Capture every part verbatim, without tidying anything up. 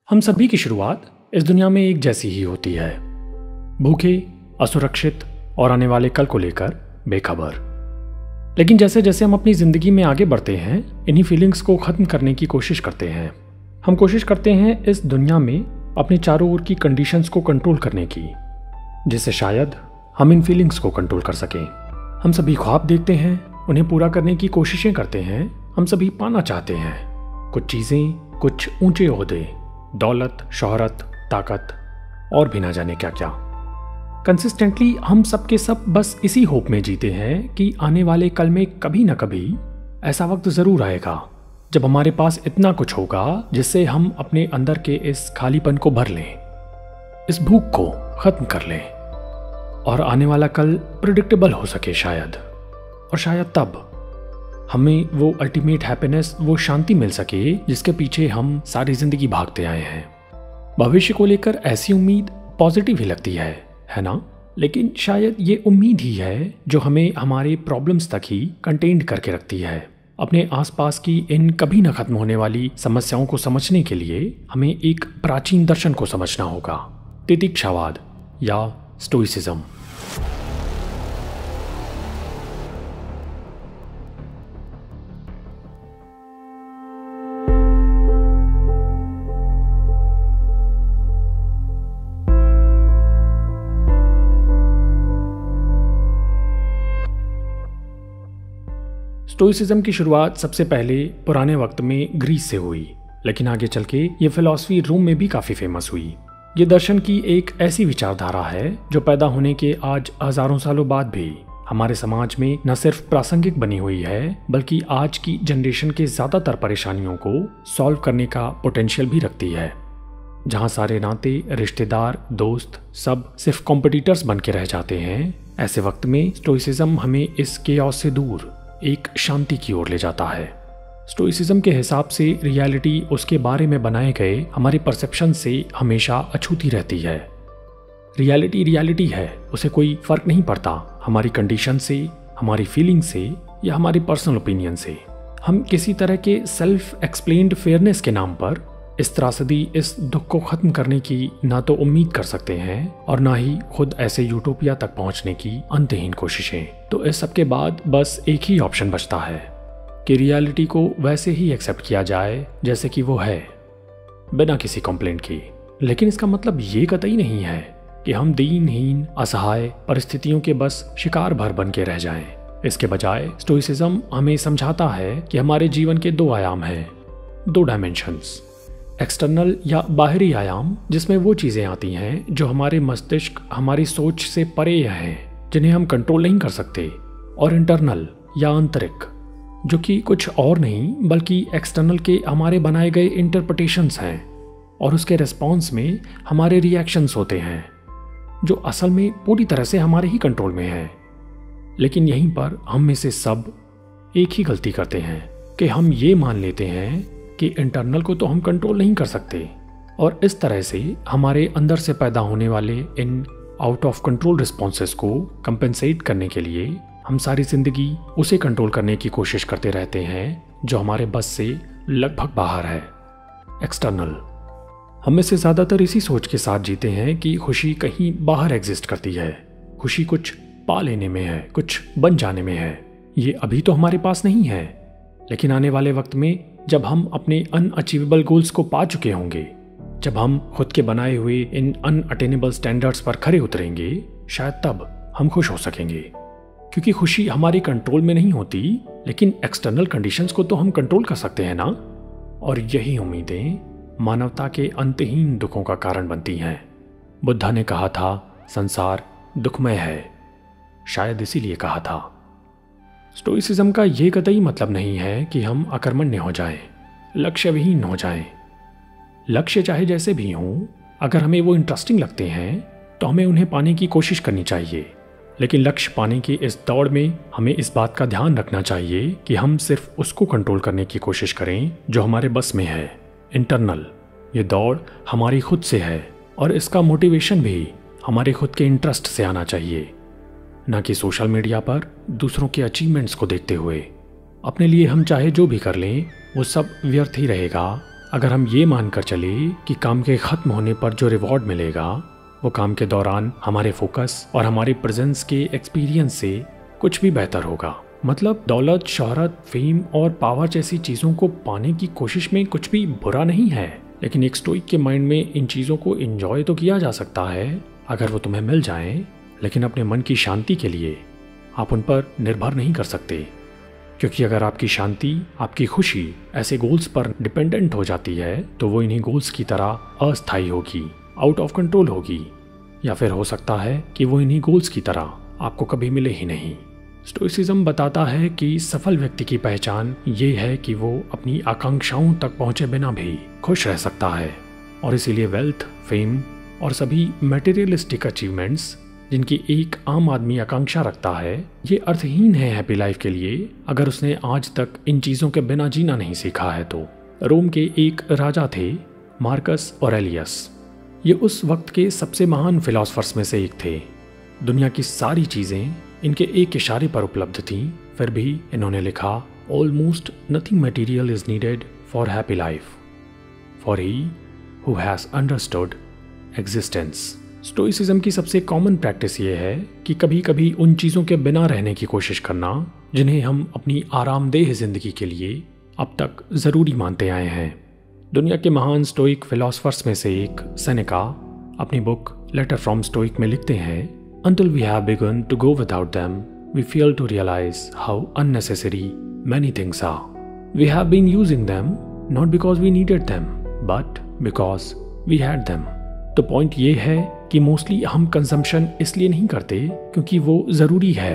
हम सभी की शुरुआत इस दुनिया में एक जैसी ही होती है, भूखे, असुरक्षित और आने वाले कल को लेकर बेखबर। लेकिन जैसे जैसे हम अपनी जिंदगी में आगे बढ़ते हैं, इन्हीं फीलिंग्स को खत्म करने की कोशिश करते हैं। हम कोशिश करते हैं इस दुनिया में अपने चारों ओर की कंडीशंस को कंट्रोल करने की, जिससे शायद हम इन फीलिंग्स को कंट्रोल कर सकें। हम सभी ख्वाब देखते हैं, उन्हें पूरा करने की कोशिशें करते हैं। हम सभी पाना चाहते हैं कुछ चीजें, कुछ ऊंचे ओहदे, दौलत, शोहरत, ताकत और भी ना जाने क्या क्या। कंसिस्टेंटली हम सब के सब बस इसी होप में जीते हैं कि आने वाले कल में कभी ना कभी ऐसा वक्त जरूर आएगा जब हमारे पास इतना कुछ होगा जिससे हम अपने अंदर के इस खालीपन को भर लें, इस भूख को खत्म कर लें और आने वाला कल प्रिडिक्टेबल हो सके शायद। और शायद तब हमें वो अल्टीमेट हैप्पीनेस, वो शांति मिल सके जिसके पीछे हम सारी जिंदगी भागते आए हैं। भविष्य को लेकर ऐसी उम्मीद पॉजिटिव ही लगती है, है ना? लेकिन शायद ये उम्मीद ही है जो हमें हमारे प्रॉब्लम्स तक ही कंटेन्ड करके रखती है। अपने आसपास की इन कभी न खत्म होने वाली समस्याओं को समझने के लिए हमें एक प्राचीन दर्शन को समझना होगा, तितिक्षावाद या स्टोइसिज्म। स्टोइसिज्म की शुरुआत सबसे पहले पुराने वक्त में ग्रीस से हुई, लेकिन आगे चल के ये फिलॉसफी रोम में भी काफी फेमस हुई। ये दर्शन की एक ऐसी विचारधारा है जो पैदा होने के आज हजारों सालों बाद भी हमारे समाज में न सिर्फ प्रासंगिक बनी हुई है, बल्कि आज की जनरेशन के ज्यादातर परेशानियों को सॉल्व करने का पोटेंशियल भी रखती है। जहाँ सारे नाते, रिश्तेदार, दोस्त सब सिर्फ कॉम्पिटिटर्स बन के रह जाते हैं, ऐसे वक्त में स्टोइसिज्म हमें इस केओस से दूर एक शांति की ओर ले जाता है। स्टोइसिज्म के हिसाब से रियलिटी उसके बारे में बनाए गए हमारे परसेप्शन से हमेशा अछूती रहती है। रियलिटी रियलिटी है, उसे कोई फर्क नहीं पड़ता हमारी कंडीशन से, हमारी फीलिंग से या हमारी पर्सनल ओपिनियन से। हम किसी तरह के सेल्फ एक्सप्लेन्ड फेयरनेस के नाम पर इस त्रासदी, इस दुख को खत्म करने की ना तो उम्मीद कर सकते हैं और ना ही खुद ऐसे यूटोपिया तक पहुंचने की अंतहीन कोशिशें। तो इस सब के बाद बस एक ही ऑप्शन बचता है कि रियलिटी को वैसे ही एक्सेप्ट किया जाए जैसे कि वो है, बिना किसी कंप्लेंट की। लेकिन इसका मतलब ये कतई नहीं है कि हम दीनहीन, असहाय परिस्थितियों के बस शिकार भर बन के रह जाएं। इसके बजाय स्टोइसिज्म हमें समझाता है कि हमारे जीवन के दो आयाम हैं, दो डायमेंशंस। एक्सटर्नल या बाहरी आयाम, जिसमें वो चीज़ें आती हैं जो हमारे मस्तिष्क, हमारी सोच से परे हैं, जिन्हें हम कंट्रोल नहीं कर सकते। और इंटरनल या आंतरिक, जो कि कुछ और नहीं बल्कि एक्सटर्नल के हमारे बनाए गए इंटरप्रिटेशंस हैं और उसके रिस्पॉन्स में हमारे रिएक्शंस होते हैं, जो असल में पूरी तरह से हमारे ही कंट्रोल में हैं। लेकिन यहीं पर हम में से सब एक ही गलती करते हैं कि हम ये मान लेते हैं कि इंटरनल को तो हम कंट्रोल नहीं कर सकते, और इस तरह से हमारे अंदर से पैदा होने वाले इन आउट ऑफ कंट्रोल रिस्पॉन्सेस को कंपेंसेट करने के लिए हम सारी जिंदगी उसे कंट्रोल करने की कोशिश करते रहते हैं जो हमारे बस से लगभग बाहर है, एक्सटर्नल। हम में से ज्यादातर इसी सोच के साथ जीते हैं कि खुशी कहीं बाहर एग्जिस्ट करती है, खुशी कुछ पा लेने में है, कुछ बन जाने में है। ये अभी तो हमारे पास नहीं है, लेकिन आने वाले वक्त में जब हम अपने अनअचीवेबल गोल्स को पा चुके होंगे, जब हम खुद के बनाए हुए इन अनअटेनेबल स्टैंडर्ड्स पर खरे उतरेंगे, शायद तब हम खुश हो सकेंगे। क्योंकि खुशी हमारी कंट्रोल में नहीं होती, लेकिन एक्सटर्नल कंडीशंस को तो हम कंट्रोल कर सकते हैं ना। और यही उम्मीदें मानवता के अंतहीन दुखों का कारण बनती हैं। बुद्धा ने कहा था, संसार दुखमय है, शायद इसीलिए कहा था। स्टोइसिज्म का ये कतई मतलब नहीं है कि हम अकर्मण्य हो जाएं, लक्ष्य विहीन हो जाएं। लक्ष्य चाहे जैसे भी हों, अगर हमें वो इंटरेस्टिंग लगते हैं तो हमें उन्हें पाने की कोशिश करनी चाहिए। लेकिन लक्ष्य पाने की इस दौड़ में हमें इस बात का ध्यान रखना चाहिए कि हम सिर्फ उसको कंट्रोल करने की कोशिश करें जो हमारे बस में है, इंटरनल। ये दौड़ हमारी खुद से है और इसका मोटिवेशन भी हमारे खुद के इंटरेस्ट से आना चाहिए, ना कि सोशल मीडिया पर दूसरों के अचीवमेंट्स को देखते हुए। अपने लिए हम चाहे जो भी कर लें वो सब व्यर्थ ही रहेगा अगर हम ये मानकर चले कि काम के खत्म होने पर जो रिवॉर्ड मिलेगा वो काम के दौरान हमारे फोकस और हमारे प्रेजेंस के एक्सपीरियंस से कुछ भी बेहतर होगा। मतलब दौलत, शोहरत, फेम और पावर जैसी चीज़ों को पाने की कोशिश में कुछ भी बुरा नहीं है, लेकिन एक स्टोइक के माइंड में इन चीज़ों को एंजॉय तो किया जा सकता है अगर वो तुम्हें मिल जाएं, लेकिन अपने मन की शांति के लिए आप उन पर निर्भर नहीं कर सकते, क्योंकि अगर आपकी शांति, आपकी खुशी ऐसे गोल्स पर डिपेंडेंट हो जाती है तो वो इन्हीं गोल्स की तरह अस्थायी होगी, आउट ऑफ कंट्रोल होगी, या फिर हो सकता है कि वो इन्हीं गोल्स की तरह आपको कभी मिले ही नहीं। स्टोइसिज्म बताता है कि सफल व्यक्ति की पहचान ये है कि वो अपनी आकांक्षाओं तक पहुंचे बिना भी खुश रह सकता है, और इसीलिए वेल्थ, फेम और सभी मटेरियलिस्टिक अचीवमेंट्स जिनकी एक आम आदमी आकांक्षा रखता है, ये अर्थहीन है हैप्पी लाइफ के लिए अगर उसने आज तक इन चीज़ों के बिना जीना नहीं सीखा है। तो रोम के एक राजा थे, मार्कस ऑरेलियस। ये उस वक्त के सबसे महान फिलोसफर्स में से एक थे। दुनिया की सारी चीज़ें इनके एक इशारे पर उपलब्ध थीं, फिर भी इन्होंने लिखा, almost nothing material is needed for happy life, for he who has understood existence. Stoicism की सबसे कॉमन प्रैक्टिस ये है कि कभी कभी उन चीज़ों के बिना रहने की कोशिश करना जिन्हें हम अपनी आरामदेह जिंदगी के लिए अब तक ज़रूरी मानते आए हैं। दुनिया के महान स्टोइक फिलोसफर्स में से एक सेनेका अपनी बुक लेटर फ्रॉम स्टोइक में लिखते हैं, Until we have begun to go without them, we fail to realize how unnecessary many things are. We have been using them not because we needed them, but because we had them. तो point ये है कि mostly हम consumption इसलिए नहीं करते क्योंकि वो ज़रूरी है,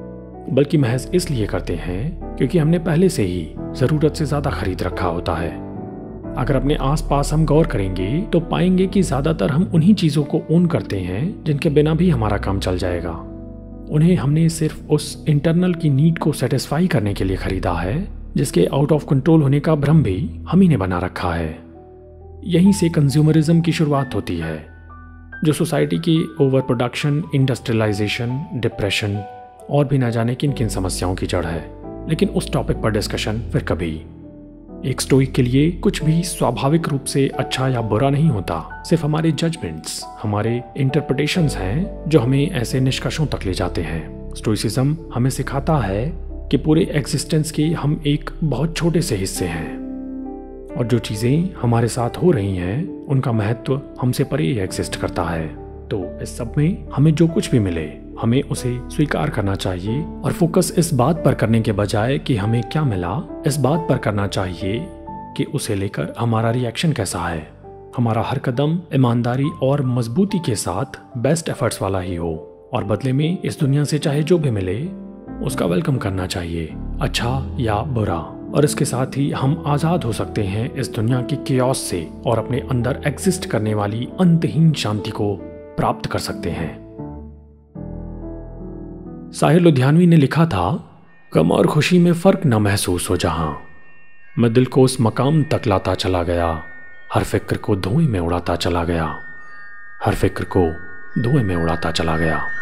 बल्कि महज इसलिए करते हैं क्योंकि हमने पहले से ही ज़रूरत से ज़्यादा खरीद रखा होता है। अगर अपने आसपास हम गौर करेंगे तो पाएंगे कि ज़्यादातर हम उन्हीं चीज़ों को ओन करते हैं जिनके बिना भी हमारा काम चल जाएगा। उन्हें हमने सिर्फ उस इंटरनल की नीड को सेटिस्फाई करने के लिए खरीदा है जिसके आउट ऑफ कंट्रोल होने का भ्रम भी हम ही ने बना रखा है। यहीं से कंज्यूमरिज्म की शुरुआत होती है, जो सोसाइटी की ओवर प्रोडक्शन, इंडस्ट्रियलाइजेशन, डिप्रेशन और भी ना जाने किन किन समस्याओं की जड़ है। लेकिन उस टॉपिक पर डिस्कशन फिर कभी। एक स्टोइक के लिए कुछ भी स्वाभाविक रूप से अच्छा या बुरा नहीं होता, सिर्फ हमारे जजमेंट्स, हमारे इंटरप्रिटेशंस हैं जो हमें ऐसे निष्कर्षों तक ले जाते हैं। स्टोइसिज्म हमें सिखाता है कि पूरे एग्जिस्टेंस के हम एक बहुत छोटे से हिस्से हैं, और जो चीज़ें हमारे साथ हो रही हैं उनका महत्व हमसे परे एग्जिस्ट करता है। तो इस सब में हमें जो कुछ भी मिले हमें उसे स्वीकार करना चाहिए, और फोकस इस बात पर करने के बजाय कि हमें क्या मिला, इस बात पर करना चाहिए कि उसे लेकर हमारा रिएक्शन कैसा है। हमारा हर कदम ईमानदारी और मजबूती के साथ बेस्ट एफर्ट्स वाला ही हो, और बदले में इस दुनिया से चाहे जो भी मिले उसका वेलकम करना चाहिए, अच्छा या बुरा। और इसके साथ ही हम आज़ाद हो सकते हैं इस दुनिया की केओस से, और अपने अंदर एग्जिस्ट करने वाली अंतहीन शांति को प्राप्त कर सकते हैं। साहिर लुधियानवी ने लिखा था, गम और खुशी में फर्क न महसूस हो जहां, मैं दिल को उस मकाम तक लाता चला गया, हर फिक्र को धुएं में उड़ाता चला गया, हर फिक्र को धुएं में उड़ाता चला गया।